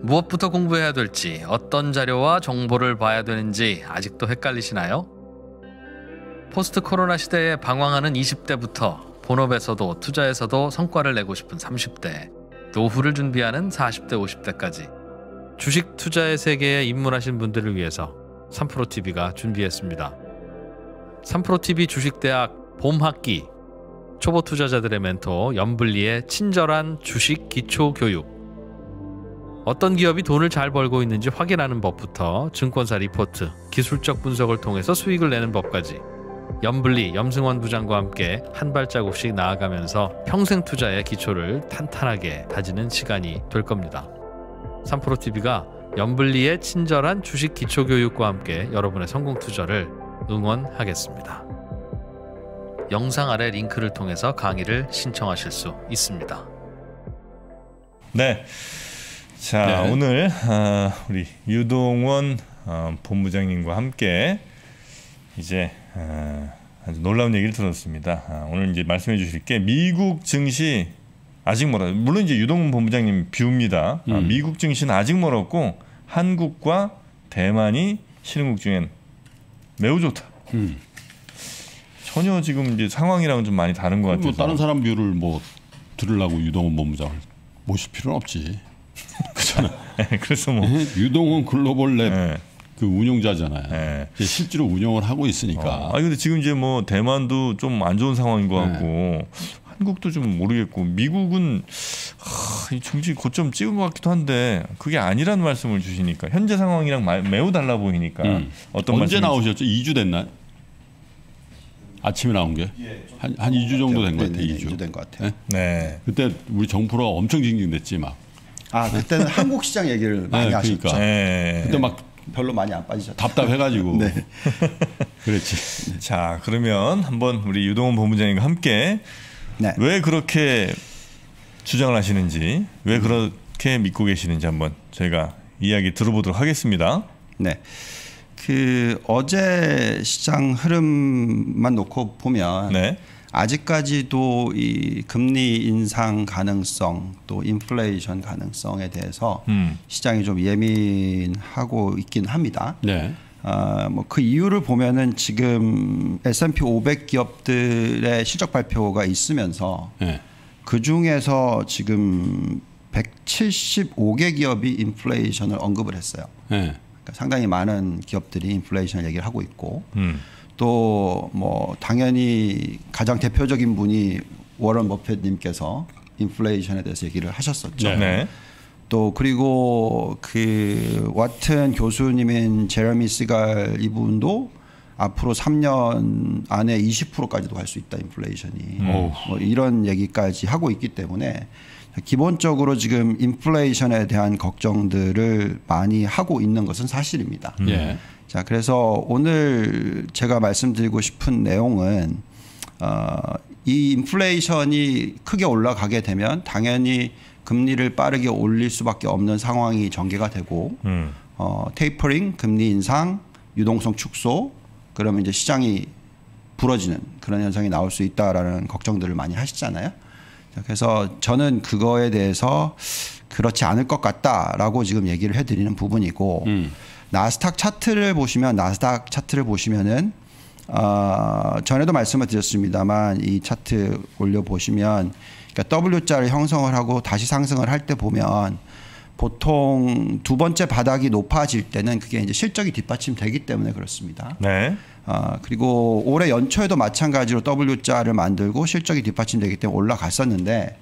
무엇부터 공부해야 될지, 어떤 자료와 정보를 봐야 되는지 아직도 헷갈리시나요? 포스트 코로나 시대에 방황하는 20대부터 본업에서도 투자에서도 성과를 내고 싶은 30대, 노후를 준비하는 40대, 50대까지 주식 투자의 세계에 입문하신 분들을 위해서 3프로TV가 준비했습니다. 3프로TV 주식대학 봄학기, 초보 투자자들의 멘토 연블리의 친절한 주식 기초 교육, 어떤 기업이 돈을 잘 벌고 있는지 확인하는 법부터 증권사 리포트, 기술적 분석을 통해서 수익을 내는 법까지 연블리, 염승원 부장과 함께 한 발자국씩 나아가면서 평생 투자의 기초를 탄탄하게 다지는 시간이 될 겁니다. 3프로TV가 연블리의 친절한 주식 기초 교육과 함께 여러분의 성공 투자를 응원하겠습니다. 영상 아래 링크를 통해서 강의를 신청하실 수 있습니다. 네. 자, 네. 오늘 우리 유동원 본부장님과 함께 이제 아주 놀라운 얘기를 들었습니다. 오늘 이제 말씀해 주실 게 미국 증시 아직 멀어요. 물론 이제 유동원 본부장님 비웁니다. 미국 증시는 아직 멀었고 한국과 대만이 신흥국 중엔 매우 좋다. 전혀 지금 이제 상황이랑은 좀 많이 다른 것 같아서. 다른 사람 뷰를 뭐 들으려고 유동원 본부장을 모실 필요는 없지. 그렇잖아. 그래서 뭐 유동원 글로벌 랩 네. 그 운용자잖아요. 네. 실제로 운영을 하고 있으니까. 근데 지금 이제 뭐 대만도 좀 안 좋은 상황인 것 같고 한국도 좀 모르겠고 미국은 이 증시 고점 찍은 것 같기도 한데 그게 아니라는 말씀을 주시니까 현재 상황이랑 매우 달라 보이니까 어떤 언제 말씀이신지. 나오셨죠? 2주 됐나요? 아침에 나온 게? 한 2주 정도 된 것 같아요. 2주 된 것 같아요. 네. 그때 우리 정프로가 엄청 징징댔지 막. 그때는 한국 시장 얘기를 많이 하셨죠. 그러니까. 네. 그때 막 별로 많이 안 빠지셨죠. 답답해가지고. 네. 그렇지. 자, 그러면 한번 우리 유동원 본부장님과 함께 네. 왜 그렇게 주장을 하시는지, 왜 그렇게 믿고 계시는지 한번 저희가 이야기 들어보도록 하겠습니다. 네. 그 어제 시장 흐름만 놓고 보면 네. 아직까지도 이 금리 인상 가능성 또 인플레이션 가능성에 대해서 시장이 좀 예민하고 있긴 합니다. 네. 뭐 그 이유를 보면은 지금 S&P 500 기업들의 실적 발표가 있으면서 네. 그 중에서 지금 175개 기업이 인플레이션을 언급을 했어요. 네. 그러니까 상당히 많은 기업들이 인플레이션 얘기를 하고 있고 또 뭐 당연히 가장 대표적인 분이 워런 버핏님께서 인플레이션에 대해서 얘기를 하셨었죠. 네. 네. 또 그리고 그 와튼 교수님인 제레미 시갈 이분도 앞으로 3년 안에 20%까지도 갈 수 있다 인플레이션이 뭐 이런 얘기까지 하고 있기 때문에 기본적으로 지금 인플레이션에 대한 걱정들을 많이 하고 있는 것은 사실입니다. 예. 자, 그래서 오늘 제가 말씀드리고 싶은 내용은 이 인플레이션이 크게 올라가게 되면 당연히 금리를 빠르게 올릴 수밖에 없는 상황이 전개가 되고 테이퍼링, 금리 인상, 유동성 축소, 그러면 이제 시장이 부러지는 그런 현상이 나올 수 있다라는 걱정들을 많이 하시잖아요. 자, 그래서 저는 그거에 대해서 그렇지 않을 것 같다라고 지금 얘기를 해드리는 부분이고 나스닥 차트를 보시면은 전에도 말씀을 드렸습니다만 이 차트 올려 보시면 그러니까 W자를 형성을 하고 다시 상승을 할 때 보면 보통 두 번째 바닥이 높아질 때는 그게 이제 실적이 뒷받침되기 때문에 그렇습니다. 네. 그리고 올해 연초에도 마찬가지로 W자를 만들고 실적이 뒷받침되기 때문에 올라갔었는데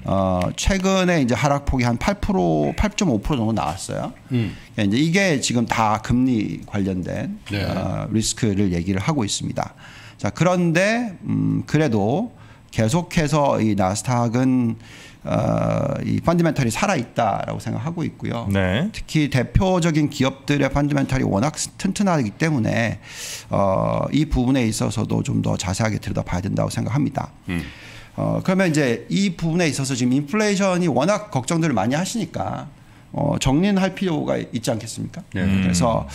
최근에 이제 하락폭이 한 8%, 8.5% 정도 나왔어요. 그러니까 이제 이게 지금 다 금리 관련된 네. 리스크를 얘기를 하고 있습니다. 자, 그런데 그래도 계속해서 이 나스닥은 이 펀더멘털이 살아있다라고 생각하고 있고요. 네. 특히 대표적인 기업들의 펀더멘털이 워낙 튼튼하기 때문에 이 부분에 있어서도 좀 더 자세하게 들여다봐야 된다고 생각합니다. 그러면 이제 이 부분에 있어서 지금 인플레이션이 워낙 걱정들을 많이 하시니까 정리는 할 필요가 있지 않겠습니까? 그래서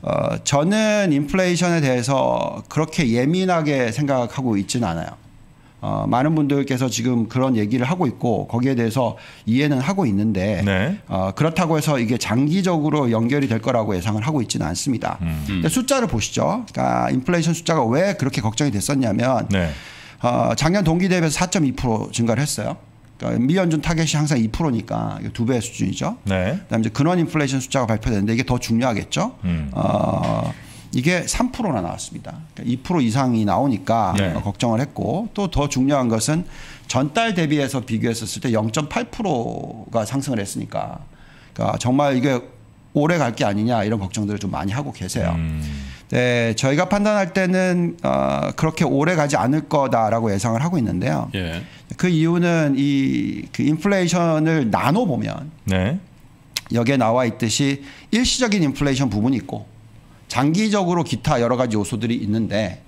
저는 인플레이션에 대해서 그렇게 예민하게 생각하고 있지는 않아요. 많은 분들께서 지금 그런 얘기를 하고 있고 거기에 대해서 이해는 하고 있는데 네. 그렇다고 해서 이게 장기적으로 연결이 될 거라고 예상을 하고 있지는 않습니다. 근데 숫자를 보시죠. 그러니까 인플레이션 숫자가 왜 그렇게 걱정이 됐었냐면 네. 작년 동기 대비해서 4.2% 증가를 했어요. 그러니까 미연준 타겟이 항상 2%니까 2배 수준이죠. 네. 그다음에 이제 근원 인플레이션 숫자가 발표됐는데 이게 더 중요하겠죠. 이게 3%나 나왔습니다. 그러니까 2% 이상이 나오니까 네. 걱정을 했고 또 더 중요한 것은 전달 대비해서 비교했었을 때 0.8%가 상승을 했으니까 그러니까 정말 이게 오래 갈 게 아니냐 이런 걱정들을 좀 많이 하고 계세요. 네, 저희가 판단할 때는 그렇게 오래 가지 않을 거다라고 예상을 하고 있는데요. 예. 그 이유는 그 인플레이션을 나눠 보면 네. 여기에 나와 있듯이 일시적인 인플레이션 부분이 있고 장기적으로 기타 여러 가지 요소들이 있는데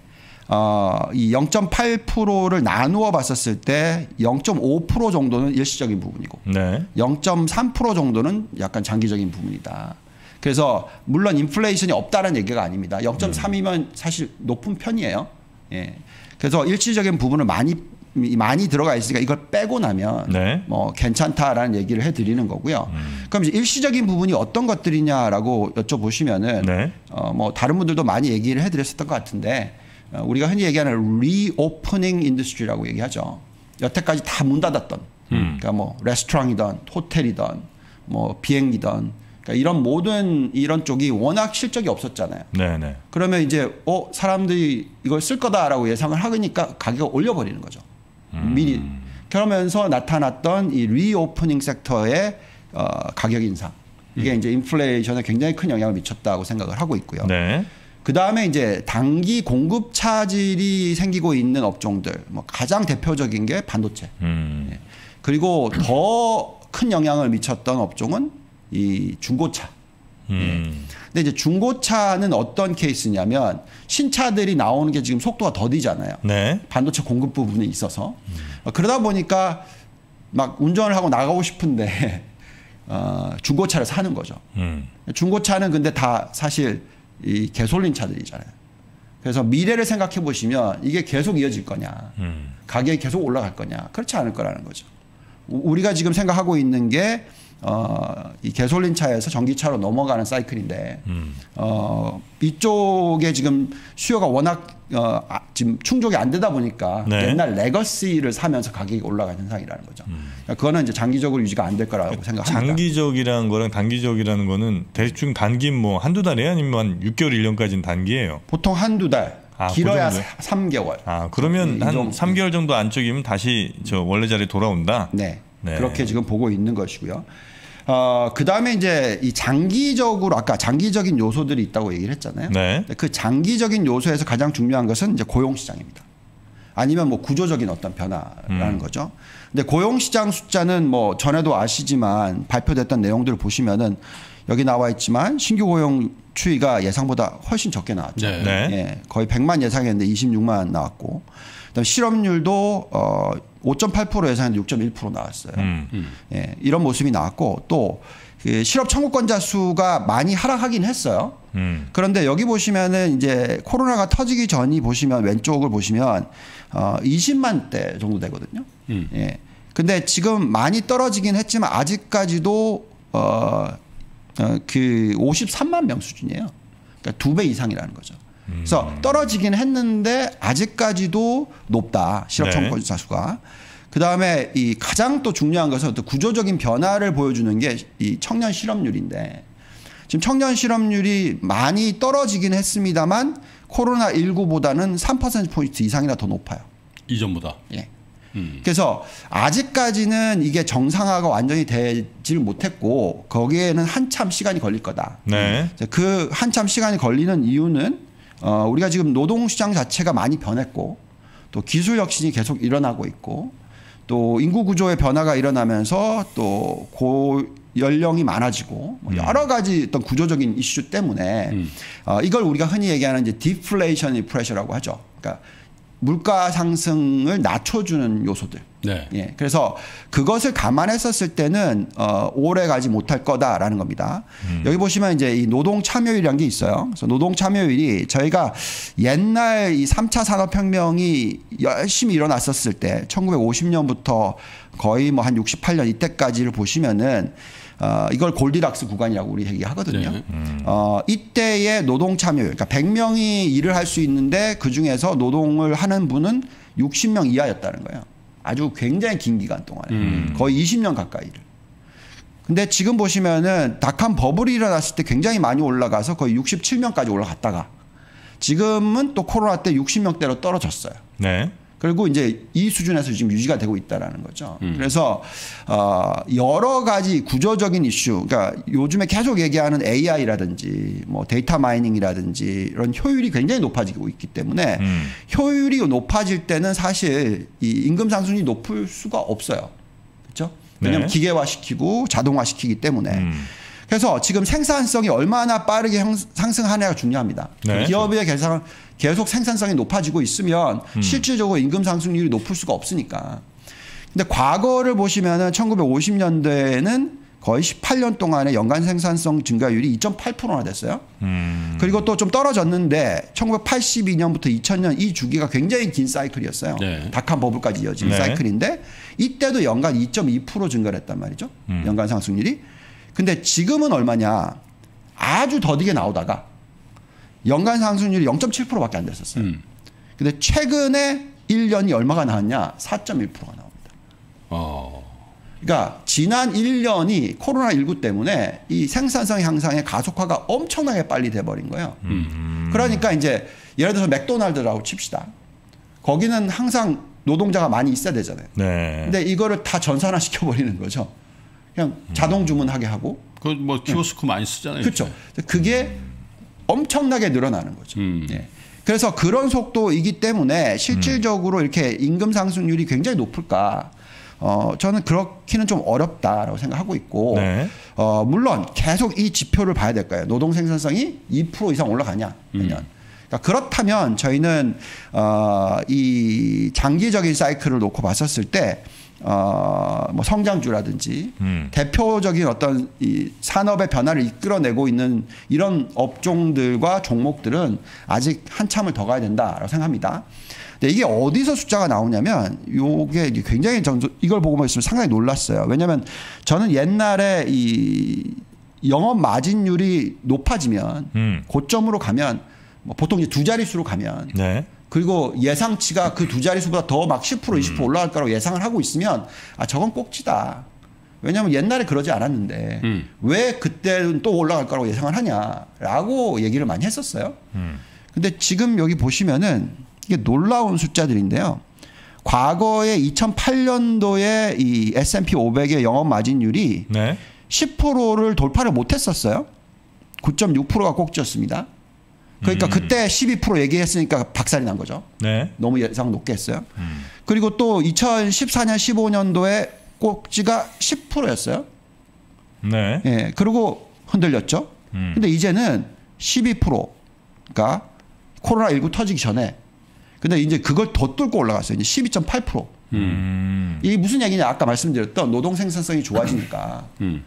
이 0.8%를 나누어 봤었을 때 0.5% 정도는 일시적인 부분이고 네. 0.3% 정도는 약간 장기적인 부분이다. 그래서 물론 인플레이션이 없다는 얘기가 아닙니다. 0.3이면 사실 높은 편이에요. 예. 그래서 일시적인 부분을 많이 들어가 있으니까 이걸 빼고 나면 네. 뭐 괜찮다라는 얘기를 해드리는 거고요. 그럼 이제 일시적인 부분이 어떤 것들이냐라고 여쭤보시면은 네. 뭐 다른 분들도 많이 얘기를 해드렸었던 것 같은데 우리가 흔히 얘기하는 리오프닝 인더스트리라고 얘기하죠. 여태까지 다 문 닫았던 그러니까 뭐 레스토랑이든 호텔이든 뭐 비행기든 그러니까 이런 모든 이런 쪽이 워낙 실적이 없었잖아요. 네네. 그러면 이제 사람들이 이걸 쓸 거다라고 예상을 하니까 가격을 올려버리는 거죠. 미리. 그러면서 나타났던 이 리오프닝 섹터의 가격 인상. 이게 이제 인플레이션에 굉장히 큰 영향을 미쳤다고 생각을 하고 있고요. 네. 그 다음에 이제 단기 공급 차질이 생기고 있는 업종들, 뭐 가장 대표적인 게 반도체. 예. 그리고 더 큰 영향을 미쳤던 업종은 이 중고차. 예. 근데 이제 중고차는 어떤 케이스냐면 신차들이 나오는 게 지금 속도가 더디잖아요. 네. 반도체 공급 부분이 있어서 그러다 보니까 막 운전을 하고 나가고 싶은데 중고차를 사는 거죠. 중고차는 근데 다 사실 이 개솔린 차들이잖아요. 그래서 미래를 생각해 보시면 이게 계속 이어질 거냐, 가격이 계속 올라갈 거냐, 그렇지 않을 거라는 거죠. 우리가 지금 생각하고 있는 게 이 개솔린 차에서 전기차로 넘어가는 사이클인데 이쪽에 지금 수요가 워낙 지금 충족이 안 되다 보니까 네. 옛날 레거시를 사면서 가격이 올라가는 현상이라는 거죠. 그러니까 그거는 이제 장기적으로 유지가 안 될 거라고 생각합니다. 장기적이라는 거랑 단기적이라는 거는 대충 단기는 뭐 한두 달이에요? 아니면 한 6개월, 1년까지는 단기예요? 보통 한두 달, 길어야 그 3개월. 그러면 한 정도. 3개월 정도 안쪽이면 다시 저 원래 자리에 돌아온다? 네. 네. 그렇게 지금 보고 있는 것이고요. 그 다음에 이제 이 장기적으로 아까 장기적인 요소들이 있다고 얘기를 했잖아요. 네. 그 장기적인 요소에서 가장 중요한 것은 이제 고용시장입니다. 아니면 뭐 구조적인 어떤 변화라는 거죠. 근데 고용시장 숫자는 뭐 전에도 아시지만 발표됐던 내용들을 보시면은 여기 나와 있지만 신규 고용 추이가 예상보다 훨씬 적게 나왔죠. 네. 네. 예, 거의 100만 예상했는데 26만 나왔고, 그다음 실업률도 5.8% 예상했는데 6.1% 나왔어요. 예, 이런 모습이 나왔고 또 그 실업 청구권자 수가 많이 하락하긴 했어요. 그런데 여기 보시면은 이제 코로나가 터지기 전이 보시면 왼쪽을 보시면 20만 대 정도 되거든요. 예. 근데 지금 많이 떨어지긴 했지만 아직까지도 그 53만 명 수준이에요. 그러니까 2배 이상이라는 거죠. 그래서 떨어지긴 했는데 아직까지도 높다. 실업 청구권자 수가. 그 다음에 이 가장 또 중요한 것은 또 구조적인 변화를 보여주는 게 이 청년 실업률인데 지금 청년 실업률이 많이 떨어지긴 했습니다만 코로나19보다는 3%포인트 이상이나 더 높아요. 이전보다. 예. 그래서 아직까지는 이게 정상화가 완전히 되질 못했고 거기에는 한참 시간이 걸릴 거다. 네. 그 한참 시간이 걸리는 이유는 우리가 지금 노동시장 자체가 많이 변했고 또 기술 혁신이 계속 일어나고 있고 또 인구 구조의 변화가 일어나면서 또 고연령이 많아지고 뭐 여러 가지 어떤 구조적인 이슈 때문에 이걸 우리가 흔히 얘기하는 이제 디플레이션 프레셔라고 하죠. 그러니까 물가 상승을 낮춰주는 요소들. 네. 예, 그래서 그것을 감안했었을 때는 오래 가지 못할 거다라는 겁니다. 여기 보시면 이제 이 노동 참여율이라는 게 있어요. 그래서 노동 참여율이 저희가 옛날 이 3차 산업혁명이 열심히 일어났었을 때 1950년부터 거의 뭐 한 68년 이때까지를 보시면은 이걸 골디락스 구간이라고 우리 얘기하거든요. 네. 이때의 노동 참여율, 그러니까 100명이 일을 할 수 있는데 그 중에서 노동을 하는 분은 60명 이하였다는 거예요. 아주 굉장히 긴 기간 동안에 거의 20년 가까이를. 근데 지금 보시면은 닷컴 버블이 일어났을 때 굉장히 많이 올라가서 거의 67명까지 올라갔다가 지금은 또 코로나 때 60명대로 떨어졌어요. 네. 그리고 이제 이 수준에서 지금 유지가 되고 있다라는 거죠. 그래서 여러 가지 구조적인 이슈, 그러니까 요즘에 계속 얘기하는 AI라든지 뭐 데이터 마이닝이라든지 이런 효율이 굉장히 높아지고 있기 때문에 효율이 높아질 때는 사실 이 임금 상승률이 높을 수가 없어요. 그렇죠? 왜냐하면 네. 기계화시키고 자동화시키기 때문에. 그래서 지금 생산성이 얼마나 빠르게 상승하느냐가 중요합니다. 네. 기업의 계속 생산성이 높아지고 있으면 실질적으로 임금 상승률이 높을 수가 없으니까. 근데 과거를 보시면은 1950년대에는 거의 18년 동안에 연간 생산성 증가율이 2.8%나 됐어요. 그리고 또 좀 떨어졌는데 1982년부터 2000년 이 주기가 굉장히 긴 사이클이었어요. 네. 닷컴 버블까지 이어지는 네. 사이클인데 이때도 연간 2.2% 증가를 했단 말이죠. 연간 상승률이. 근데 지금은 얼마냐? 아주 더디게 나오다가 연간 상승률이 0.7%밖에 안 됐었어요. 근데 최근에 1년이 얼마가 나왔냐? 4.1%가 나옵니다. 그러니까 지난 1년이 코로나19 때문에 이 생산성 향상의 가속화가 엄청나게 빨리 돼버린 거예요. 그러니까 이제 예를 들어서 맥도날드라고 칩시다. 거기는 항상 노동자가 많이 있어야 되잖아요. 네. 근데 이거를 다 전산화 시켜버리는 거죠. 그냥 자동 주문하게 하고. 그 뭐 키오스크 많이 쓰잖아요. 그렇죠. 그게 엄청나게 늘어나는 거죠. 예. 그래서 그런 속도이기 때문에 실질적으로 이렇게 임금 상승률이 굉장히 높을까? 저는 그렇기는 좀 어렵다라고 생각하고 있고, 네. 물론 계속 이 지표를 봐야 될 거예요. 노동 생산성이 2% 이상 올라가냐, 매년. 그러니까 그렇다면 저희는 이 장기적인 사이클을 놓고 봤었을 때, 뭐 성장주라든지 대표적인 어떤 이 산업의 변화를 이끌어내고 있는 이런 업종들과 종목들은 아직 한참을 더 가야 된다라고 생각합니다. 근데 이게 어디서 숫자가 나오냐면 요게 굉장히 이걸 보고 있으면 상당히 놀랐어요. 왜냐하면 저는 옛날에 이 영업 마진율이 높아지면 고점으로 가면 뭐 보통 이제 두 자릿수로 가면 네. 그리고 예상치가 그 두 자릿수보다 더 막 10% 20% 올라갈 거라고 예상을 하고 있으면 아 저건 꼭지다. 왜냐하면 옛날에 그러지 않았는데 왜 그때는 또 올라갈 거라고 예상을 하냐라고 얘기를 많이 했었어요. 근데 지금 여기 보시면은 이게 놀라운 숫자들인데요. 과거에 2008년도에 이 S&P 500의 영업 마진율이 네. 10%를 돌파를 못했었어요. 9.6%가 꼭지였습니다. 그러니까 그때 12% 얘기했으니까 박살이 난 거죠. 네. 너무 예상 높게 했어요. 그리고 또 2014년 15년도에 꼭지가 10%였어요. 네. 예. 그리고 흔들렸죠. 근데 이제는 12%가 코로나19 터지기 전에 근데 이제 그걸 더 뚫고 올라갔어요. 이제 12.8%. 이게 무슨 얘기냐? 아까 말씀드렸던 노동 생산성이 좋아지니까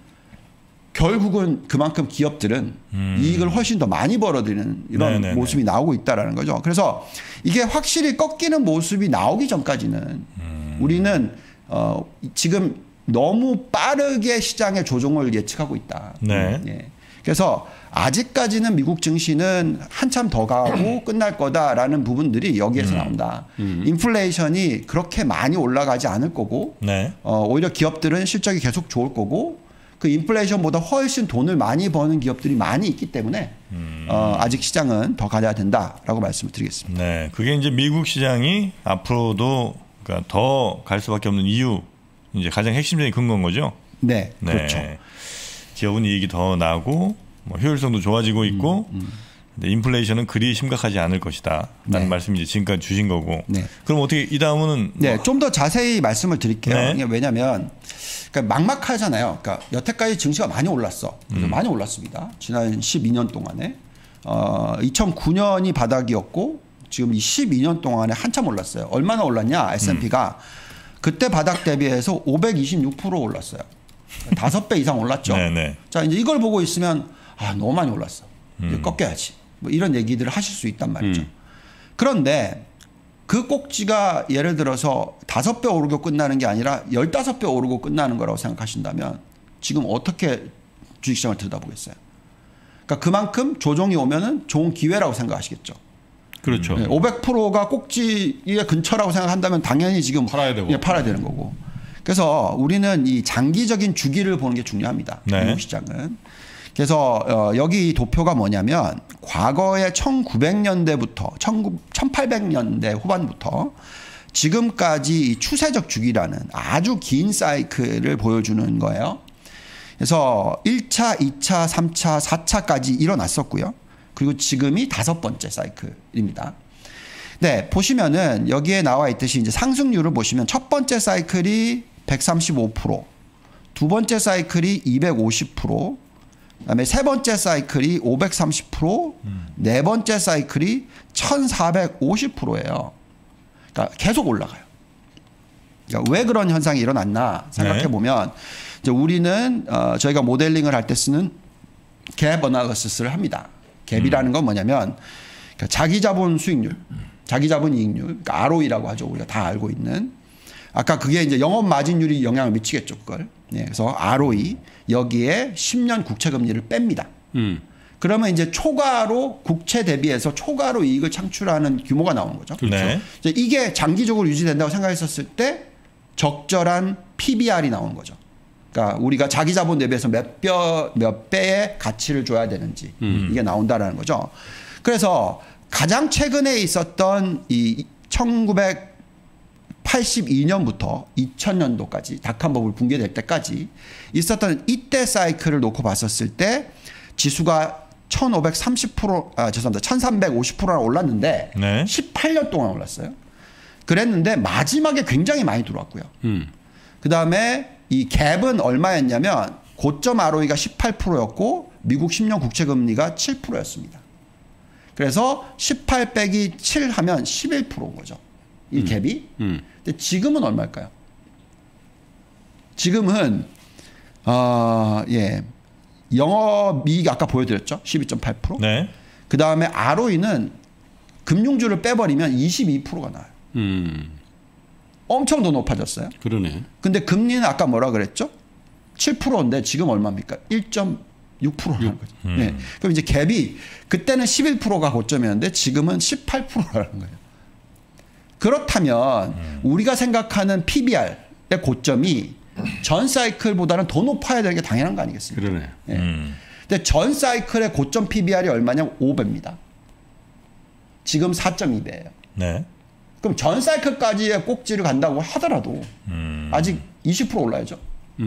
결국은 그만큼 기업들은 이익을 훨씬 더 많이 벌어들이는 이런 네네네. 모습이 나오고 있다라는 거죠. 그래서 이게 확실히 꺾이는 모습이 나오기 전까지는 우리는 지금 너무 빠르게 시장의 조정을 예측하고 있다. 네. 예. 그래서 아직까지는 미국 증시는 한참 더 가고 끝날 거다라는 부분들이 여기에서 나온다. 인플레이션이 그렇게 많이 올라가지 않을 거고 네. 오히려 기업들은 실적이 계속 좋을 거고 그 인플레이션보다 훨씬 돈을 많이 버는 기업들이 많이 있기 때문에 아직 시장은 더 가야 된다라고 말씀을 드리겠습니다. 네. 그게 이제 미국 시장이 앞으로도 그러니까 더 갈 수밖에 없는 이유 이제 가장 핵심적인 근거인 거죠. 네, 그렇죠. 기업은 이익이 더 나고 뭐 효율성도 좋아지고 있고 근데 인플레이션은 그리 심각하지 않을 것이다. 라는 네. 말씀 이제 지금까지 주신 거고. 네. 그럼 어떻게 이 다음은 네, 좀 더 자세히 말씀을 드릴게요. 네. 왜냐하면 그러니까 막막하잖아요. 그러니까 여태까지 증시가 많이 올랐어. 그래서 많이 올랐습니다. 지난 12년 동안에 2009년이 바닥이었고 지금 이 12년 동안에 한참 올랐어요. 얼마나 올랐냐? S&P가 그때 바닥 대비해서 526% 올랐어요. 5배 이상 올랐죠. 네네. 자, 이제 이걸 보고 있으면 너무 많이 올랐어. 이제 꺾여야지. 뭐 이런 얘기들을 하실 수 있단 말이죠. 그런데 그 꼭지가 예를 들어서 5배 오르고 끝나는 게 아니라 15배 오르고 끝나는 거라고 생각하신다면 지금 어떻게 주식시장을 들여다보겠어요? 그러니까 그만큼 조정이 오면은 좋은 기회라고 생각하시겠죠. 그렇죠. 500%가 꼭지의 근처라고 생각한다면 당연히 지금 팔아야 되고. 팔아야 되는 거고. 그래서 우리는 이 장기적인 주기를 보는 게 중요합니다. 네. 미국 시장은. 그래서 여기 도표가 뭐냐면 과거의 1900년대부터 1800년대 후반부터 지금까지 이 추세적 주기라는 아주 긴 사이클을 보여주는 거예요. 그래서 1차, 2차, 3차, 4차까지 일어났었고요. 그리고 지금이 5번째 사이클입니다. 네, 보시면은 여기에 나와 있듯이 이제 상승률을 보시면 첫 번째 사이클이 135%, 두 번째 사이클이 250%, 그다음에 세 번째 사이클이 530%, 네 번째 사이클이 1450%예요. 그러니까 계속 올라가요. 그러니까 왜 그런 현상이 일어났나 생각해 보면 이제 우리는 저희가 모델링을 할 때 쓰는 갭 어널리시스를 합니다. 갭이라는 건 뭐냐면 그러니까 자기 자본 수익률, 자기 자본 이익률, 그러니까 ROE라고 하죠. 우리가 다 알고 있는. 아까 그게 이제 영업 마진율이 영향을 미치겠죠, 그걸. 네, 그래서 ROE 여기에 10년 국채 금리를 뺍니다. 그러면 이제 초과로 국채 대비해서 초과로 이익을 창출하는 규모가 나오는 거죠. 네. 이게 장기적으로 유지된다고 생각했었을 때 적절한 PBR이 나오는 거죠. 그러니까 우리가 자기 자본 대비해서 몇 배의 가치를 줘야 되는지 이게 나온다라는 거죠. 그래서 가장 최근에 있었던 이 1982년부터 2000년도까지 닷컴버블 붕괴될 때까지 있었던 이때 사이클을 놓고 봤었을 때 지수가 1350%나 올랐는데 네. 18년 동안 올랐어요. 그랬는데 마지막에 굉장히 많이 들어왔고요. 그 다음에 이 갭은 얼마였냐면 고점 ROE가 18%였고 미국 10년 국채 금리가 7%였습니다. 그래서 18 빼기 7 하면 11%인 거죠. 이 갭이. 근데 지금은 얼마일까요? 지금은 영업이익 아까 보여드렸죠. 12.8%. 네. 그 다음에 ROE는 금융주를 빼버리면 22%가 나와요. 엄청 더 높아졌어요. 그러네. 근데 금리는 아까 뭐라 그랬죠? 7%인데 지금 얼마입니까? 1.6%라는 거죠. 네. 그럼 이제 갭이 그때는 11%가 고점이었는데 지금은 18%라는 거예요. 그렇다면 우리가 생각하는 PBR의 고점이 전 사이클보다는 더 높아야 되는 게 당연한 거 아니겠습니까? 그러네. 네. 근데 전 사이클의 고점 PBR이 얼마냐면 5배입니다. 지금 4.2배예요. 네. 그럼 전 사이클까지의 꼭지를 간다고 하더라도 아직 20% 올라야죠.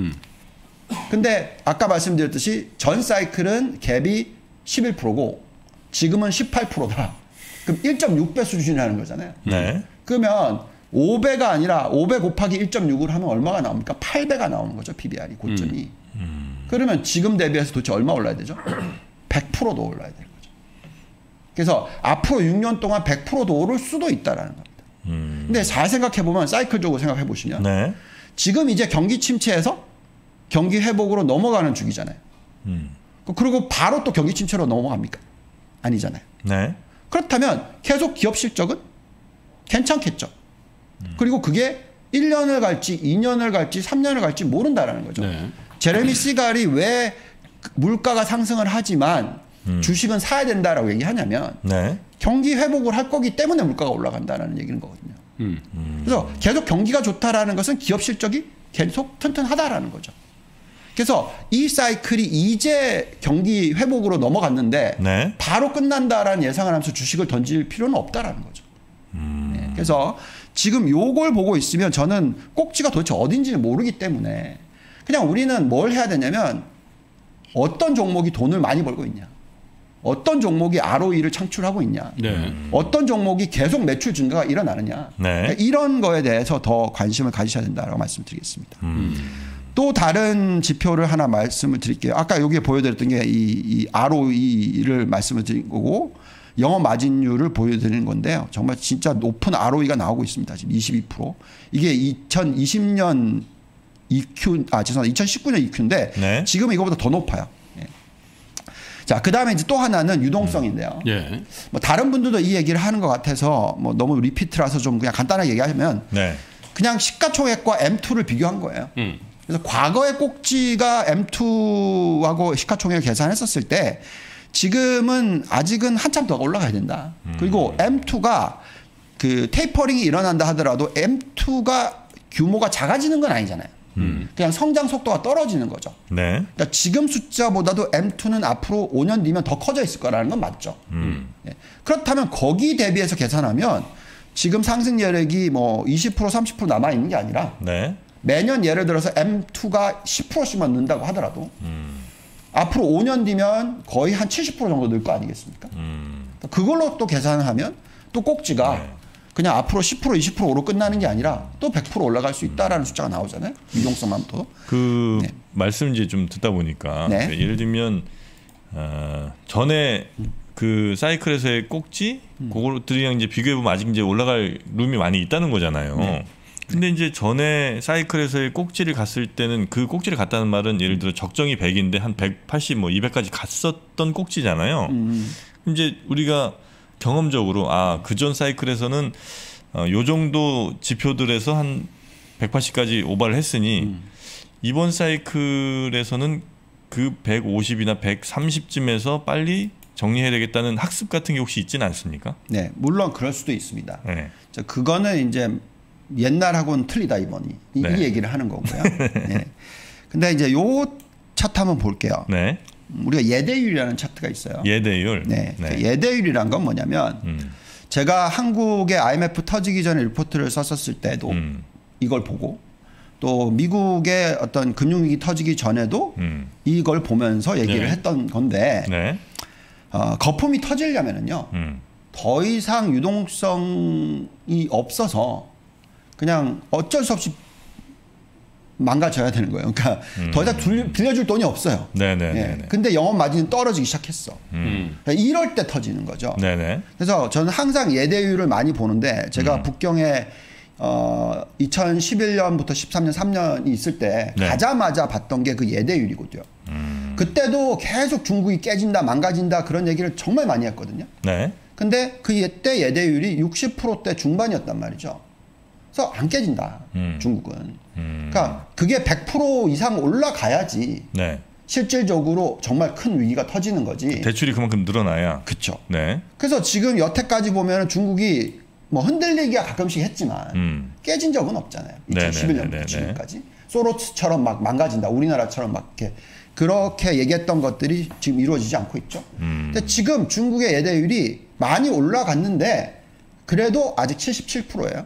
근데 아까 말씀드렸듯이 전 사이클은 갭이 11%고 지금은 18%다. 그럼 1.6배 수준이라는 거잖아요. 네. 그러면 5배가 아니라 5배 곱하기 1.6을 하면 얼마가 나옵니까? 8배가 나오는 거죠. PBR이 고점이. 그러면 지금 대비해서 도대체 얼마 올라야 되죠? 100%도 올라야 되는 거죠. 그래서 앞으로 6년 동안 100%도 오를 수도 있다라는 겁니다. 근데 잘 생각해 보면 사이클적으로 생각해 보시면 네. 지금 이제 경기 침체에서 경기 회복으로 넘어가는 주기잖아요. 그리고 바로 또 경기 침체로 넘어갑니까? 아니잖아요. 네. 그렇다면 계속 기업 실적은 괜찮겠죠. 그리고 그게 1년을 갈지 2년을 갈지 3년을 갈지 모른다라는 거죠. 네. 제레미 시갈이 왜 물가가 상승을 하지만 주식은 사야 된다라고 얘기하냐면 네. 경기 회복을 할 거기 때문에 물가가 올라간다는 얘기는 거거든요. 그래서 계속 경기가 좋다라는 것은 기업 실적이 계속 튼튼하다라는 거죠. 그래서 이 사이클이 이제 경기 회복으로 넘어갔는데 네. 바로 끝난다라는 예상을 하면서 주식을 던질 필요는 없다라는 거죠. 네. 그래서 지금 요걸 보고 있으면 저는 꼭지가 도대체 어딘지를 모르기 때문에 그냥 우리는 뭘 해야 되냐면 어떤 종목이 돈을 많이 벌고 있냐. 어떤 종목이 ROE를 창출하고 있냐. 네. 어떤 종목이 계속 매출 증가가 일어나느냐. 네. 이런 거에 대해서 더 관심을 가지셔야 된다고 말씀드리겠습니다. 또 다른 지표를 하나 말씀을 드릴게요. 아까 여기에 보여드렸던 게 이 ROE를 말씀을 드린 거고 영업 마진율을 보여드리는 건데요. 정말 진짜 높은 ROE가 나오고 있습니다. 지금 22%. 이게 2020년 EQ, 죄송합니다. 2019년 EQ인데 네. 지금은 이거보다 더 높아요. 예. 자, 그 다음에 이제 또 하나는 유동성인데요. 예. 뭐 다른 분들도 이 얘기를 하는 것 같아서 뭐 너무 리피트라서 좀 그냥 간단하게 얘기하면 네. 그냥 시가총액과 M2를 비교한 거예요. 그래서 과거의 꼭지가 M2하고 시가총액을 계산했었을 때 지금은 아직은 한참 더 올라가야 된다. 그리고 M2가 그 테이퍼링이 일어난다 하더라도 M2가 규모가 작아지는 건 아니잖아요. 그냥 성장 속도가 떨어지는 거죠. 네. 그러니까 지금 숫자보다도 M2는 앞으로 5년 뒤면 더 커져 있을 거라는 건 맞죠. 예. 그렇다면 거기 대비해서 계산하면 지금 상승 여력이 뭐 20% 30% 남아 있는 게 아니라 네. 매년 예를 들어서 M2가 10%씩만 는다고 하더라도 앞으로 5년 뒤면 거의 한 70% 정도 늘 거 아니겠습니까? 그걸로 또 계산을 하면 또 꼭지가 네. 그냥 앞으로 10% 20%로 끝나는 게 아니라 또 100% 올라갈 수 있다라는 숫자가 나오잖아요. 유동성만 또. 그 네. 말씀 이제 좀 듣다 보니까 네. 예를 들면 전에 그 사이클에서의 꼭지 그거들이랑 이제 비교해 보면 아직 이제 올라갈 룸이 많이 있다는 거잖아요. 네. 근데 이제 전에 사이클에서의 꼭지를 갔을 때는 그 꼭지를 갔다는 말은 예를 들어 적정이 100인데 한 180 뭐 200까지 갔었던 꼭지잖아요. 이제 우리가 경험적으로 그전 사이클에서는 요 정도 지표들에서 한 180까지 오버를 했으니 이번 사이클에서는 그 150이나 130쯤에서 빨리 정리해야 되겠다는 학습 같은 게 혹시 있지는 않습니까? 네, 물론 그럴 수도 있습니다. 네. 자, 그거는 이제 옛날하고는 틀리다 이번이 이 네. 얘기를 하는 거고요. 네. 근데 이제 요 차트 한번 볼게요. 네. 우리가 예대율이라는 차트가 있어요. 예대율. 네. 예대율이란 건 뭐냐면 제가 한국의 IMF 터지기 전에 리포트를 썼었을 때도 이걸 보고 또 미국의 어떤 금융위기 터지기 전에도 이걸 보면서 얘기를 네. 했던 건데 네. 거품이 터지려면은요 더 이상 유동성이 없어서 그냥 어쩔 수 없이 망가져야 되는 거예요. 그러니까 더 이상 빌려줄 돈이 없어요. 네네네. 예. 근데 영업 마진이 떨어지기 시작했어. 그러니까 이럴 때 터지는 거죠. 네네. 그래서 저는 항상 예대율을 많이 보는데 제가 북경에 2011년부터 13년 3년이 있을 때 네. 가자마자 봤던 게 그 예대율이거든요. 그때도 계속 중국이 깨진다 망가진다 그런 얘기를 정말 많이 했거든요. 네. 근데 그때 예대율이 60%대 중반이었단 말이죠. 그래서 안 깨진다. 중국은. 그러니까 그게 100% 이상 올라가야지 네. 실질적으로 정말 큰 위기가 터지는 거지. 대출이 그만큼 늘어나야. 그렇죠. 네. 그래서 지금 여태까지 보면 중국이 뭐 흔들리기가 가끔씩 했지만 깨진 적은 없잖아요. 2011년부터 지금까지. 소로스처럼 막 망가진다. 우리나라처럼 막 이렇게 그렇게 얘기했던 것들이 지금 이루어지지 않고 있죠. 근데 지금 중국의 예대율이 많이 올라갔는데 그래도 아직 77%예요.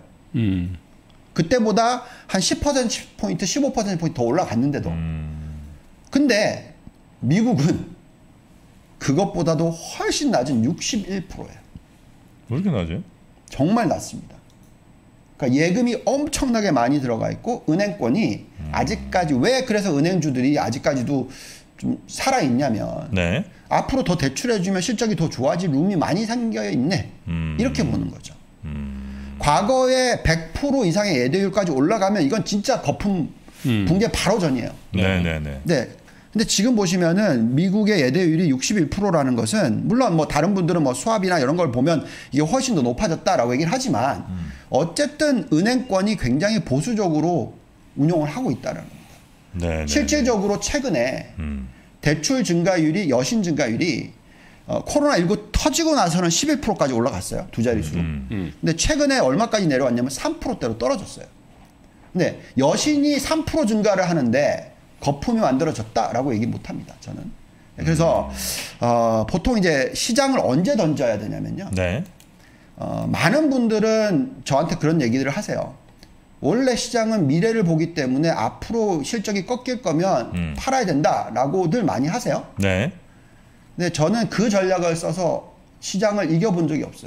그때보다 한 10%포인트, 15%포인트 더 올라갔는데도. 근데 미국은 그것보다도 훨씬 낮은 61%예요. 왜 이렇게 낮아요? 정말 낮습니다. 그러니까 예금이 엄청나게 많이 들어가 있고 은행권이 아직까지 왜 그래서 은행주들이 아직까지도 좀 살아 있냐면 네. 앞으로 더 대출해주면 실적이 더 좋아질 룸이 많이 생겨 있네 이렇게 보는 거죠. 과거에 100% 이상의 예대율까지 올라가면 이건 진짜 거품 붕괴 바로 전이에요. 네네네. 네. 근데 지금 보시면은 미국의 예대율이 61%라는 것은 물론 뭐 다른 분들은 뭐 수합이나 이런 걸 보면 이게 훨씬 더 높아졌다라고 얘기를 하지만 어쨌든 은행권이 굉장히 보수적으로 운용을 하고 있다는 겁니다. 네네. 실질적으로 최근에 대출 증가율이 여신 증가율이 코로나19 터지고 나서는 11%까지 올라갔어요. 두 자릿수로. 근데 최근에 얼마까지 내려왔냐면 3%대로 떨어졌어요. 근데 여신이 3% 증가를 하는데 거품이 만들어졌다라고 얘기 못 합니다. 저는. 그래서 보통 이제 시장을 언제 던져야 되냐면요. 네. 많은 분들은 저한테 그런 얘기들을 하세요. 원래 시장은 미래를 보기 때문에 앞으로 실적이 꺾일 거면 팔아야 된다라고들 많이 하세요. 네. 근데 저는 그 전략을 써서 시장을 이겨본 적이 없어요.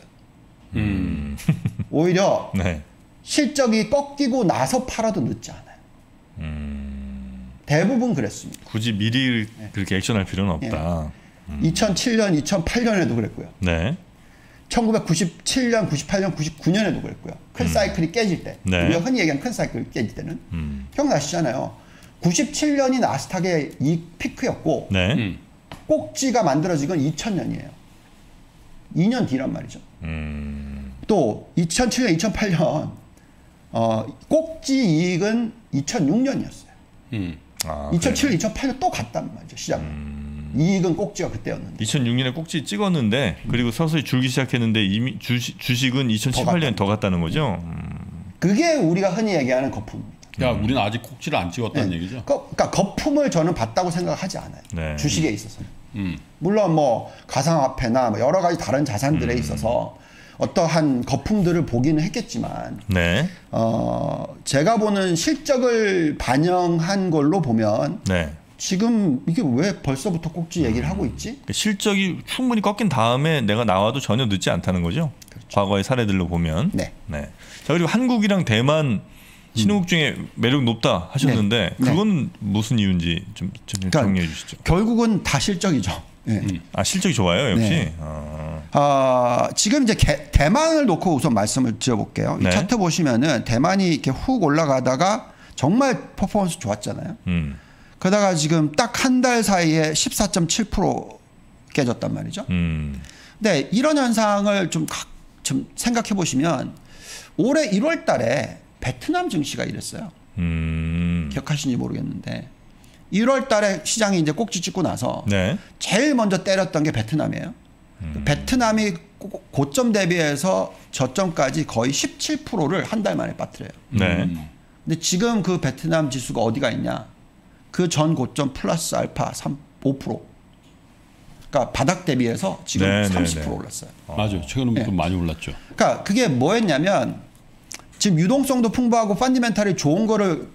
오히려 네. 실적이 꺾이고 나서 팔아도 늦지 않아요. 대부분 그랬습니다. 굳이 미리 그렇게 액션할 필요는 없다. 2007년, 2008년에도 그랬고요. 네. 1997년, 98년, 99년에도 그랬고요. 큰 사이클이 깨질 때. 네. 우리가 흔히 얘기하는 큰 사이클이 깨질 때는. 기억나시잖아요. 97년이 나스닥의 이익 피크였고 네. 꼭지가 만들어진 건 2000년이에요. 2년 뒤란 말이죠. 또 2007년, 2008년 꼭지 이익은 2006년이었어요. 아, 2007년, 2008년 또 갔단 말이죠. 시장은. 이익은 꼭지가 그때였는데. 2006년에 꼭지 찍었는데 그리고 서서히 줄기 시작했는데 이미 주식은 2018년에 더 갔다는 거죠. 그게 우리가 흔히 얘기하는 거품입니다. 그러니까 우리는 아직 꼭지를 안 찍었다는 얘기죠. 그러니까 거품을 저는 봤다고 생각하지 않아요. 네. 주식에 있어서는. 물론 뭐 가상화폐나 뭐 여러 가지 다른 자산들에 있어서 어떠한 거품들을 보기는 했겠지만 네. 제가 보는 실적을 반영한 걸로 보면 네. 지금 이게 왜 벌써부터 꼭지 얘기를 하고 있지? 실적이 충분히 꺾인 다음에 내가 나와도 전혀 늦지 않다는 거죠. 그렇죠. 과거의 사례들로 보면. 네. 네. 자, 그리고 한국이랑 대만 신흥국 중에 매력 높다 하셨는데 네. 그건 무슨 이유인지 좀 정리해 주시죠. 결국은 다 실적이죠. 네. 아, 실적이 좋아요, 역시. 네. 지금 이제 대만을 놓고 우선 말씀을 드려볼게요. 네. 이 차트 보시면은 대만이 이렇게 훅 올라가다가 정말 퍼포먼스 좋았잖아요. 그러다가 지금 딱 한 달 사이에 14.7% 깨졌단 말이죠. 근데 이런 현상을 좀 생각해 보시면 올해 1월 달에 베트남 증시가 이랬어요. 기억하시는지 모르겠는데 1월 달에 시장이 이제 꼭지 찍고 나서 네. 제일 먼저 때렸던 게 베트남이에요. 베트남이 고점 대비해서 저점까지 거의 17%를 한 달 만에 빠뜨려요. 네. 근데 지금 그 베트남 지수가 어디가 있냐? 그 전 고점 플러스 알파 5%. 그러니까 바닥 대비해서 지금 네, 30% 네, 네. 올랐어요. 맞아요. 최근에 좀 많이 올랐죠. 그러니까 그게 뭐였냐면 지금 유동성도 풍부하고 펀디멘탈이 좋은 거를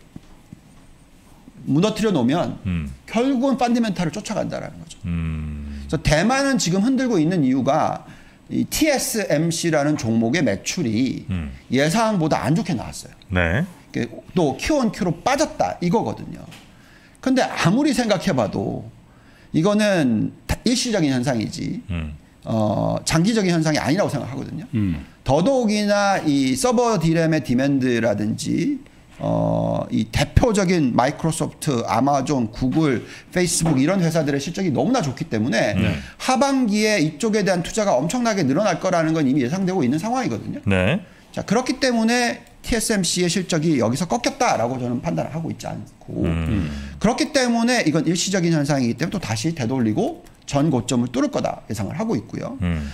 무너뜨려 놓으면 결국은 펀디멘탈을 쫓아간다라는 거죠. 그래서 대만은 지금 흔들고 있는 이유가 이 TSMC라는 종목의 매출이 예상보다 안 좋게 나왔어요. 네. 또 Q-on-Q로 빠졌다 이거거든요. 근데 아무리 생각해봐도 이거는 일시적인 현상이지 장기적인 현상이 아니라고 생각하거든요. 더더욱이나 이 서버 디램의 디맨드라든지 이 대표적인 마이크로소프트, 아마존, 구글, 페이스북 이런 회사들의 실적이 너무나 좋기 때문에 하반기에 이쪽에 대한 투자가 엄청나게 늘어날 거라는 건 이미 예상되고 있는 상황이거든요. 네. 자, 그렇기 때문에 TSMC의 실적이 여기서 꺾였다라고 저는 판단을 하고 있지 않고 그렇기 때문에 이건 일시적인 현상이기 때문에 또 다시 되돌리고 전 고점을 뚫을 거다 예상을 하고 있고요.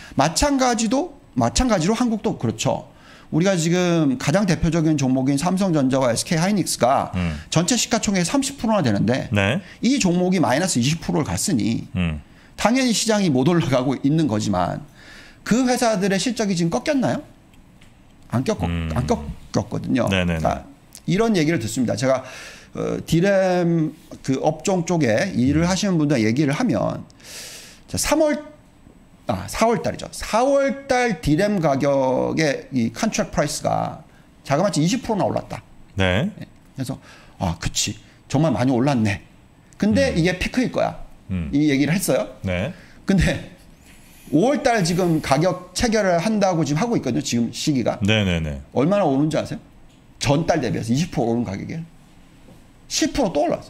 마찬가지로 한국도 그렇죠. 우리가 지금 가장 대표적인 종목인 삼성전자와 SK하이닉스가 전체 시가총액 30%나 되는데 네. 이 종목이 마이너스 20%를 갔으니 당연히 시장이 못 올라가고 있는 거지만 그 회사들의 실적이 지금 꺾였나요? 안 꺾였거든요. 그러니까 이런 얘기를 듣습니다. 제가 디램 그 업종 쪽에 일을 하시는 분들 얘기를 하면 4월 달이죠. 4월 달 디램 가격의 이 컨트랙 프라이스가 자그마치 20%나 올랐다. 네. 그래서 그치. 정말 많이 올랐네. 근데 이게 피크일 거야. 이 얘기를 했어요. 네. 근데 5월 달 지금 가격 체결을 한다고 지금 하고 있거든요. 지금 시기가. 네네네. 얼마나 오른지 아세요? 전달 대비해서 20% 오른 가격이에요. 10% 또 올랐어요.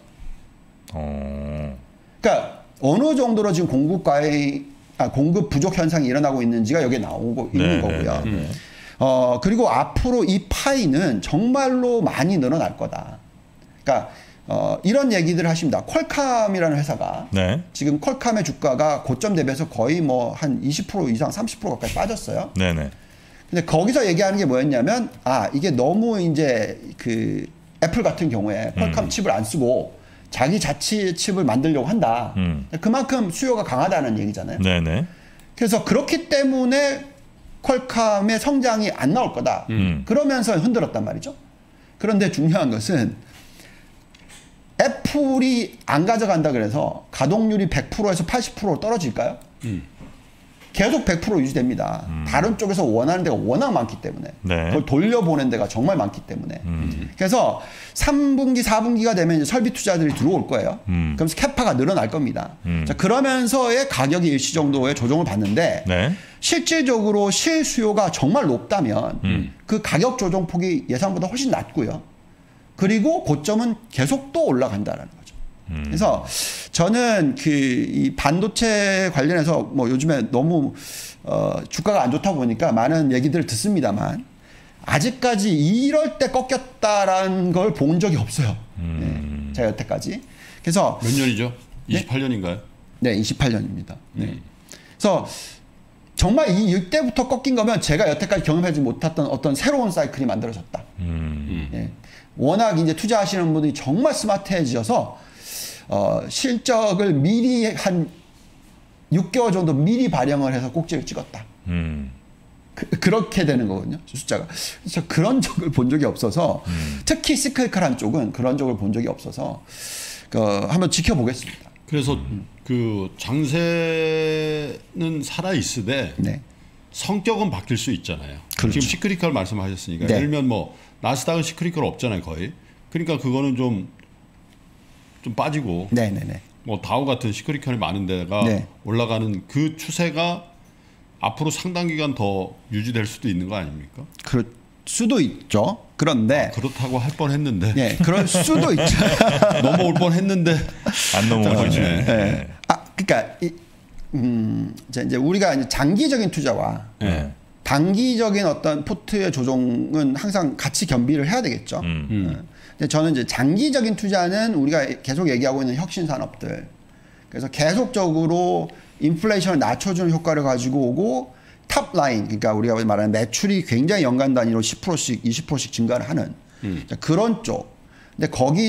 그러니까 어느 정도로 지금 공급 부족 현상이 일어나고 있는지가 여기에 나오고 있는 거고요. 그리고 앞으로 이 파이는 정말로 많이 늘어날 거다. 그러니까 이런 얘기들을 하십니다. 퀄컴이라는 회사가 지금 퀄컴의 주가가 고점 대비해서 거의 뭐 한 20% 이상 30% 가까이 빠졌어요. 네네. 근데 거기서 얘기하는 게 뭐였냐면 이게 너무 이제 그 애플 같은 경우에 퀄컴 칩을 안 쓰고 자기 자치 칩을 만들려고 한다. 그만큼 수요가 강하다는 얘기잖아요. 네네. 그래서 그렇기 때문에 퀄컴의 성장이 안 나올 거다. 그러면서 흔들었단 말이죠. 그런데 중요한 것은 애플이 안 가져간다 그래서 가동률이 100%에서 80% 떨어질까요? 계속 100% 유지됩니다. 다른 쪽에서 원하는 데가 워낙 많기 때문에 네. 그걸 돌려보낸 데가 정말 많기 때문에 그래서 3분기, 4분기가 되면 이제 설비 투자들이 들어올 거예요. 그러면서 캐파가 늘어날 겁니다. 자, 그러면서의 가격이 일시 정도의 조정을 받는데 네. 실질적으로 실수요가 정말 높다면 그 가격 조정폭이 예상보다 훨씬 낮고요. 그리고 고점은 계속 또 올라간다라는 거죠. 그래서 저는 이 반도체 관련해서 뭐 요즘에 너무 주가가 안 좋다 보니까 많은 얘기들을 듣습니다만 아직까지 이럴 때 꺾였다라는 걸 본 적이 없어요. 네, 제가 여태까지. 그래서 몇 년이죠? 네? 28년인가요? 네, 28년입니다. 네. 그래서 정말 이때부터 꺾인 거면 제가 여태까지 경험하지 못했던 어떤 새로운 사이클이 만들어졌다. 예. 워낙 이제 투자하시는 분들이 정말 스마트해지셔서 실적을 미리 한 6개월 정도 미리 발행을 해서 꼭지를 찍었다. 그렇게 되는 거거든요. 숫자가. 그래서 그런 적을 본 적이 없어서 특히 시클컬한 쪽은 그런 적을 본 적이 없어서 한번 지켜보겠습니다. 그래서 그 장세는 살아 있으되 네. 성격은 바뀔 수 있잖아요. 그렇죠. 지금 시크리컬 말씀하셨으니까 네. 예를 들면 뭐 나스닥은 시크리컬 없잖아요, 거의. 그러니까 그거는 좀 빠지고 네네네. 뭐 다우 같은 시크리컬이 많은 데가 네. 올라가는 그 추세가 앞으로 상당 기간 더 유지될 수도 있는 거 아닙니까? 그럴 수도 있죠. 그런데 그렇다고 할 뻔했는데 예, 그럴 수도 있죠. 넘어올 뻔했는데 안 넘어가죠. 네. 그러니까 이제 우리가 이제 장기적인 투자와 네. 단기적인 어떤 포트의 조정은 항상 같이 겸비를 해야 되겠죠. 근데 저는 이제 장기적인 투자는 우리가 계속 얘기하고 있는 혁신 산업들. 그래서 계속적으로 인플레이션을 낮춰주는 효과를 가지고 오고 탑 라인, 그러니까 우리가 말하는 매출이 굉장히 연간 단위로 10%씩, 20%씩 증가를 하는 그런 쪽. 근데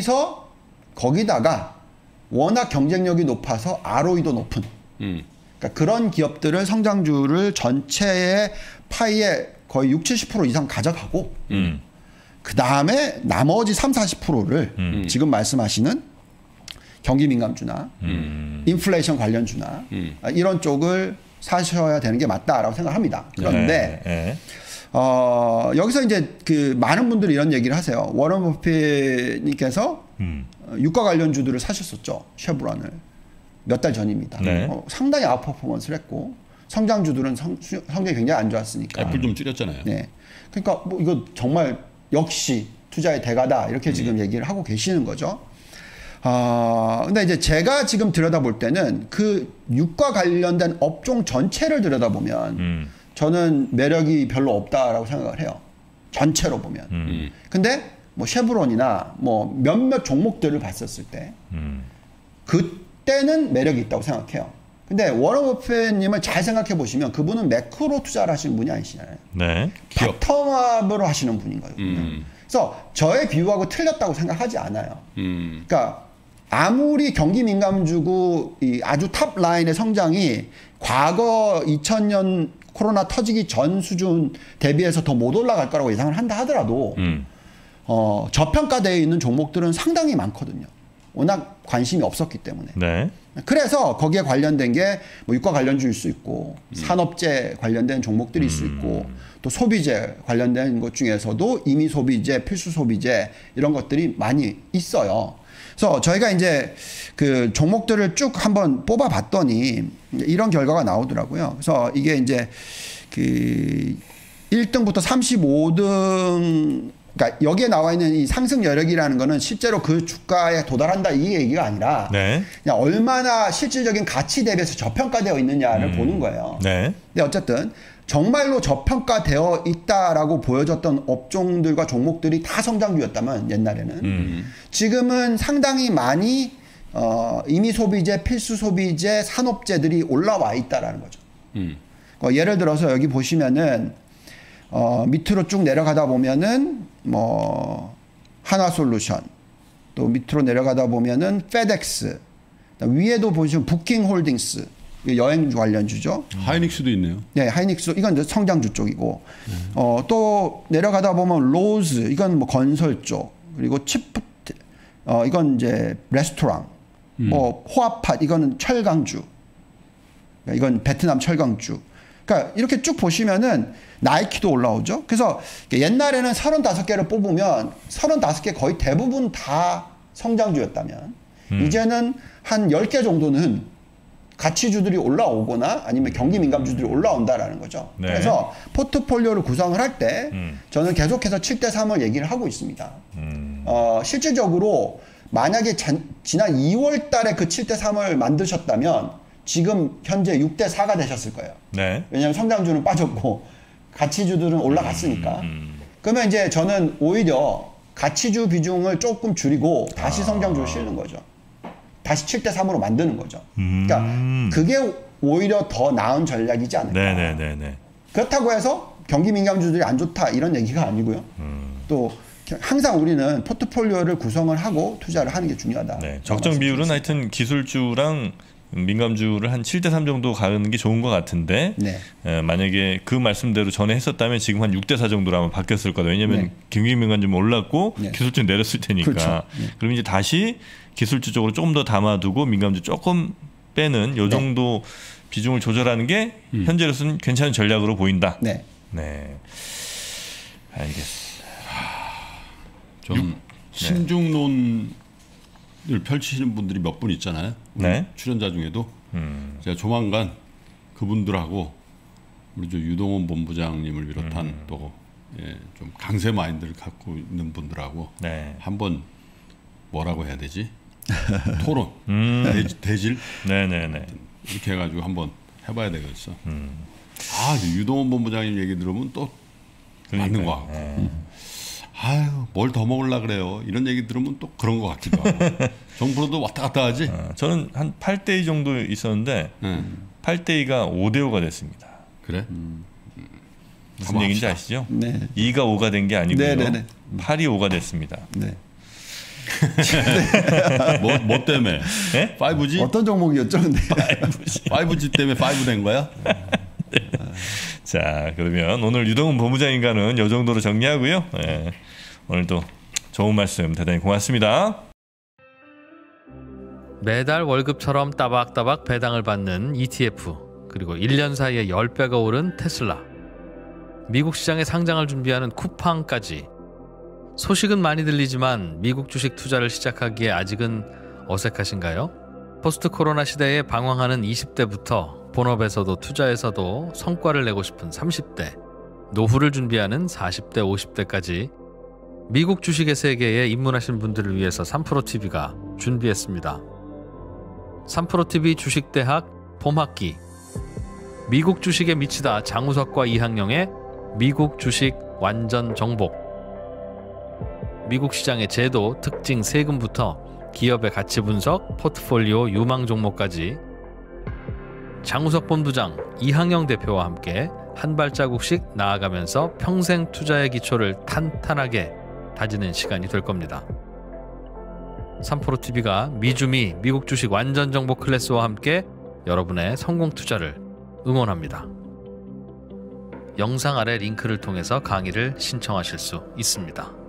거기다가 워낙 경쟁력이 높아서 ROE도 높은. 그러니까 그런 기업들을 성장주를 전체의 파이에 거의 60-70% 이상 가져가고 그 다음에 나머지 30-40%를 지금 말씀하시는 경기 민감주나 인플레이션 관련주나 이런 쪽을 사셔야 되는 게 맞다라고 생각합니다. 그런데 네. 여기서 이제 그 많은 분들이 이런 얘기를 하세요. 워런 버핏님께서 유가 관련주들을 사셨었죠. 쉐브론을 몇 달 전입니다. 네. 상당히 아웃퍼포먼스를 했고 성장주들은 성적이 굉장히 안 좋았으니까. 애플 좀 줄였잖아요. 네. 그러니까 뭐 이거 정말 역시 투자의 대가다 이렇게 지금 얘기를 하고 계시는 거죠. 근데 이제 제가 지금 들여다볼 때는 그 유가 관련된 업종 전체를 들여다보면 저는 매력이 별로 없다라고 생각을 해요. 전체로 보면. 근데 뭐 쉐브론이나 뭐 몇몇 종목들을 봤었을 때 그때는 매력이 있다고 생각해요. 근데 워런 버핏님을 잘 생각해 보시면 그분은 매크로 투자를 하시는 분이 아니시잖아요. 네. 바텀업으로 하시는 분인 거예요. 그래서 저의 비유하고 틀렸다고 생각하지 않아요. 그러니까 아무리 경기 민감주고 이 아주 탑 라인의 성장이 과거 2000년 코로나 터지기 전 수준 대비해서 더 못 올라갈 거라고 예상을 한다 하더라도 저평가되어 있는 종목들은 상당히 많거든요. 워낙 관심이 없었기 때문에. 네. 그래서 거기에 관련된 게 뭐 유가 관련주일 수 있고 산업재 관련된 종목들일 수 있고 또 소비재 관련된 것 중에서도 임의 소비재, 필수 소비재 이런 것들이 많이 있어요. 그래서 저희가 이제 그 종목들을 쭉 한번 뽑아 봤더니 이런 결과가 나오더라고요. 그래서 이게 이제 그 1등부터 35등, 그러니까 여기에 나와 있는 이 상승 여력이라는 거는 실제로 그 주가에 도달한다 이 얘기가 아니라 네. 그냥 얼마나 실질적인 가치 대비해서 저평가되어 있느냐를 보는 거예요. 네. 근데 어쨌든 정말로 저평가되어 있다라고 보여졌던 업종들과 종목들이 다 성장주였다면 옛날에는 지금은 상당히 많이 임의 소비재, 필수 소비재, 산업재들이 올라와 있다라는 거죠. 예를 들어서 여기 보시면은 밑으로 쭉 내려가다 보면은 뭐 하나솔루션, 또 밑으로 내려가다 보면은 페덱스, 위에도 보시면 부킹홀딩스, 여행주 관련주죠. 하이닉스도 있네요. 네, 하이닉스 이건 이제 성장주 쪽이고 또 내려가다 보면 로즈 이건 뭐 건설 쪽, 그리고 치프트 이건 이제 레스토랑, 뭐 호아팟 이거는 철강주, 이건 베트남 철강주. 그러니까 이렇게 쭉 보시면은 나이키도 올라오죠. 그래서 옛날에는 35개를 뽑으면 35개 거의 대부분 다 성장주였다면 이제는 한 10개 정도는 가치주들이 올라오거나 아니면 경기 민감주들이 올라온다라는 거죠. 네. 그래서 포트폴리오를 구성을 할 때 저는 계속해서 7대3을 얘기를 하고 있습니다. 실질적으로 만약에 지난 2월 달에 그 7대3을 만드셨다면 지금 현재 6대4가 되셨을 거예요. 네. 왜냐하면 성장주는 빠졌고 가치주들은 올라갔으니까. 그러면 이제 저는 오히려 가치주 비중을 조금 줄이고 다시 성장주를 실는 거죠. 다시 7대3으로 만드는 거죠. 그러니까 그게 오히려 더 나은 전략이지 않을까. 네네네네. 그렇다고 해서 경기 민감주들이 안 좋다 이런 얘기가 아니고요. 또 항상 우리는 포트폴리오를 구성을 하고 투자를 하는 게 중요하다. 네. 적정 비율은 하여튼 기술주랑 민감주를 한 7대3 정도 가는 게 좋은 것 같은데 네. 만약에 그 말씀대로 전에 했었다면 지금 한 6대4 정도로 아마 바뀌었을 거다. 왜냐하면 네. 경기 민감주는 올랐고 네. 기술주는 내렸을 테니까. 그렇죠. 네. 그럼 이제 다시 기술주 쪽으로 조금 더 담아두고 민감주 조금 빼는 요 정도 비중을 조절하는 게 현재로서는 괜찮은 전략으로 보인다. 네. 네. 알겠습니다. 좀 신중론을 펼치시는 분들이 몇 분 있잖아요. 네. 출연자 중에도 제가 조만간 그분들하고 우리 저 유동원 본부장님을 비롯한 또 좀 강세 마인드를 갖고 있는 분들하고 네. 한번 뭐라고 해야 되지? 토론, 대질 네네네. 이렇게 해가지고 한번 해봐야 되겠어. 아, 유동원 본부장님 얘기 들으면 또 맞는 거 같고. 아유, 뭘 더 먹으려 그래요. 이런 얘기 들으면 또 그런 것 같기도 하고. 정부로도 왔다 갔다 하지. 저는 한 8대2 정도 있었는데 8대2가 5대5가 됐습니다. 그래? 무슨 얘기인지 아시죠? 네. 2가 5가 된 게 아니고요. 네네네. 8이 5가 됐습니다. 네. 뭐 때문에? 네? 5G? 어떤 종목이었죠, 근데? 5G 때문에 5 된 거야? 자, 그러면 오늘 유동훈 본부장님과는 이 정도로 정리하고요. 네. 오늘도 좋은 말씀 대단히 고맙습니다. 매달 월급처럼 따박따박 배당을 받는 ETF, 그리고 1년 사이에 10배가 오른 테슬라, 미국 시장에 상장을 준비하는 쿠팡까지. 소식은 많이 들리지만 미국 주식 투자를 시작하기에 아직은 어색하신가요? 포스트 코로나 시대에 방황하는 20대부터 본업에서도 투자에서도 성과를 내고 싶은 30대, 노후를 준비하는 40대, 50대까지 미국 주식의 세계에 입문하신 분들을 위해서 3프로TV가 준비했습니다. 3프로TV 주식대학 봄학기, 미국 주식에 미치다 장우석과 이항영의 미국 주식 완전 정복, 미국 시장의 제도, 특징, 세금부터 기업의 가치 분석, 포트폴리오 유망 종목까지 장우석 본부장, 이항영 대표와 함께 한 발자국씩 나아가면서 평생 투자의 기초를 탄탄하게 다지는 시간이 될 겁니다. 3프로TV가 미주미 미국 주식 완전 정복 클래스와 함께 여러분의 성공 투자를 응원합니다. 영상 아래 링크를 통해서 강의를 신청하실 수 있습니다.